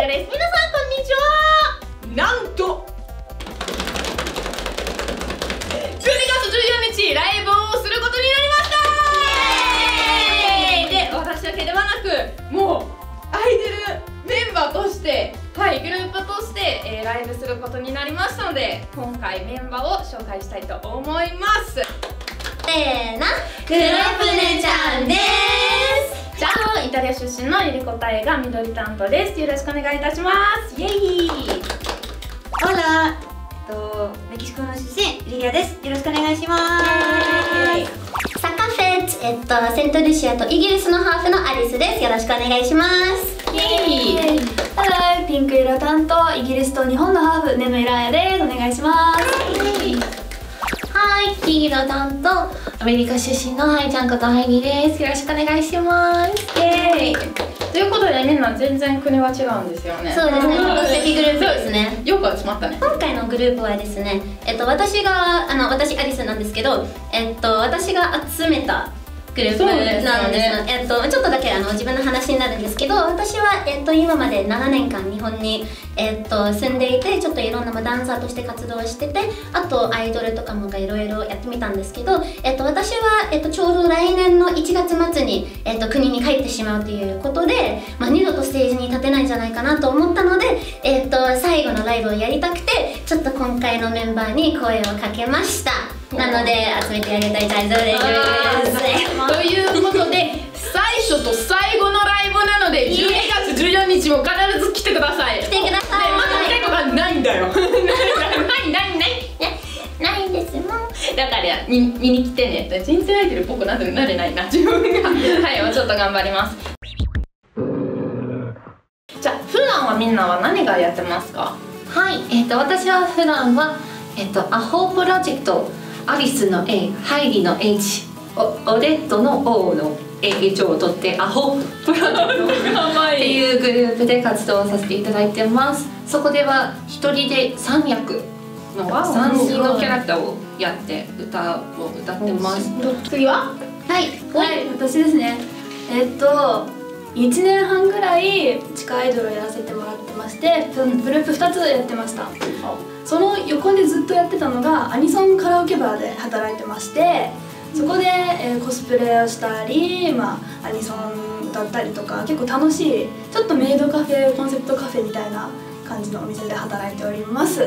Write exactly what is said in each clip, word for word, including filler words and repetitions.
やです。皆さんこんにちは。なんとじゅうにがつじゅうよっかライブをすることになりました。イエーイで、私だけではなく、もうアイドルメンバーとして、はい、グループとして、えー、ライブすることになりましたので、今回メンバーを紹介したいと思います。 せーの、クレプネちゃんです。 じゃあ、イタリア出身のリリコタエが緑担当です。よろしくお願いいたします。イエイ。 ホラ、えっとメキシコの出身リリアです。よろしくお願いします。サカフェッツ、えっとセントルシアとイギリスのハーフのアリスです。よろしくお願いします。 イエイ。 ハロー、ピンク色担当イギリスと日本のハーフネムイラーヤです。お願いします。 はい、黄色担当アメリカ出身のハイちゃんことハイリーです。よろしくお願いします。 イエーイ。ということでみんな全然国は違うんですよね。 そうですね、今年グループですね。 よく集まったね。 今回のグループはですね、えっと私があの私アリスなんですけど、えっと私が集めたグループなんですので、えっとちょっとだけあの自分の話になるんですけど、私はえっと今までななねんかん日本にえっと住んでいて、ちょっといろんなダンサーとして活動してて、あとアイドルとかもいろいろやってみたんですけど、えっと私はえっとちょうど来年のいちがつまつにえっと国に帰ってしまうということで、まあ二度とステージに立てないんじゃないかなと思ったので、えっと最後のライブをやりたくて、ちょっと今回のメンバーに声をかけました。なので集めてあげたい大丈夫です。 ということで、最初と最後のライブなのでじゅうにがつじゅうよっかも必ず来てください。 来てください。 まだ来てがないんだよ。ないないないないんですもん。 だから見見に来てね。全然アイドルっぽくなれないな自分が。はい、ちょっと頑張ります。じゃあ普段はみんなは何がやってますか？ はい、えっと私は普段はえっとアホプロジェクト、アリスの A、ハイリの H、オレットの O の H を取ってアホプロジェクトっていうグループで活動させていただいてます。そこでは一人でさんやくのさんにんのキャラクターをやって歌を歌ってます。 次は？ はい、 はい、私ですね。えっといちねんはんぐらい地下アイドルをやらせてもらってまして、グループふたつやってました。その横でずっとやってたのがアニソンカラオケバーで働いてまして、そこで、えー、コスプレをしたり、まあ、アニソン歌ったりとか、結構楽しいちょっとメイドカフェ、コンセプトカフェみたいな感じのお店で働いております。 はい、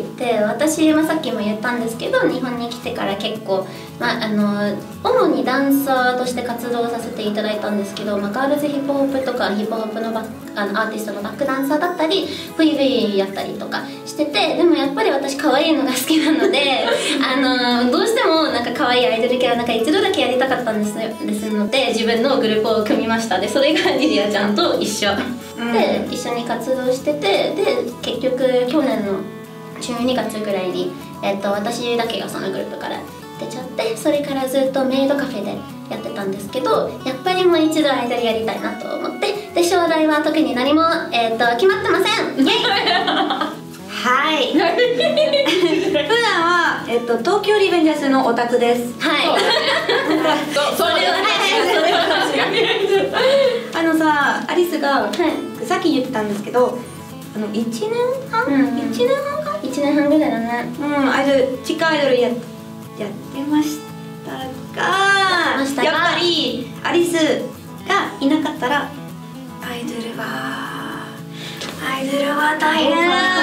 で私、まあ、さっきも言ったんですけど、日本に来てから結構、まあ、あの主にダンサーとして活動させていただいたんですけど、まあ、ガールズヒップホップとかヒップホップのバッあのアーティストのバックダンサーだったり ブイブイ やったりとかしてて、でもやっぱり私可愛いのが好きなのであのどうしてもなんか可愛いアイドルキャラなんか一度だけやりたかったんですですので、自分のグループを組みました。でそれがリリアちゃんと一緒で一緒に活動してて、で結局去年のじゅうにがつぐらいに、えっと、私だけがそのグループから出ちゃって、それからずっとメイドカフェでやってたんですけど、やっぱりもう一度アイドルやりたいなと思って、で将来は特に何も、えっと決まってません。イエイはい。普段はえっと東京リベンジャーズのオタクです。 はい。 それはね、それは確かに。 あのさ、アリスが、 はい、 さっき言ってたんですけど、あのいちねんはん、 うん、 いちねんはんか、 いちねんはんぐらいだね。 うん、アイドル地下アイドルややってましたが、 ましたがやっぱりアリスがいなかったらアイドルはアイドルは大変。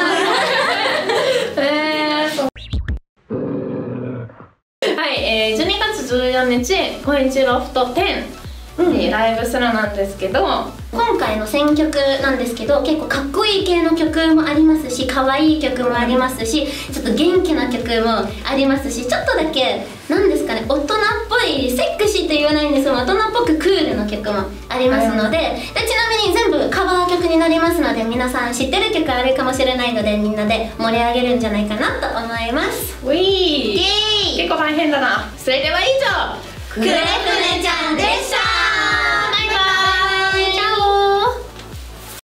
はい、えー、じゅうにがつじゅうよっか高円ロフトじゅうにライブするなんですけど、 今回の選曲なんですけど、結構かっこいい系の曲もありますし、可愛い曲もありますし、ちょっと元気な曲もありますし、ちょっとだけなんですかね、大人っぽい、セクシーと言わないんですが大人っぽくクールな曲もありますので、でちなみに全部カバー曲になりますので、皆さん知ってる曲あるかもしれないので、みんなで盛り上げるんじゃないかなと思います。 ウィーイエーイ。 結構大変だな。それでは以上、 クレプネちゃんでした。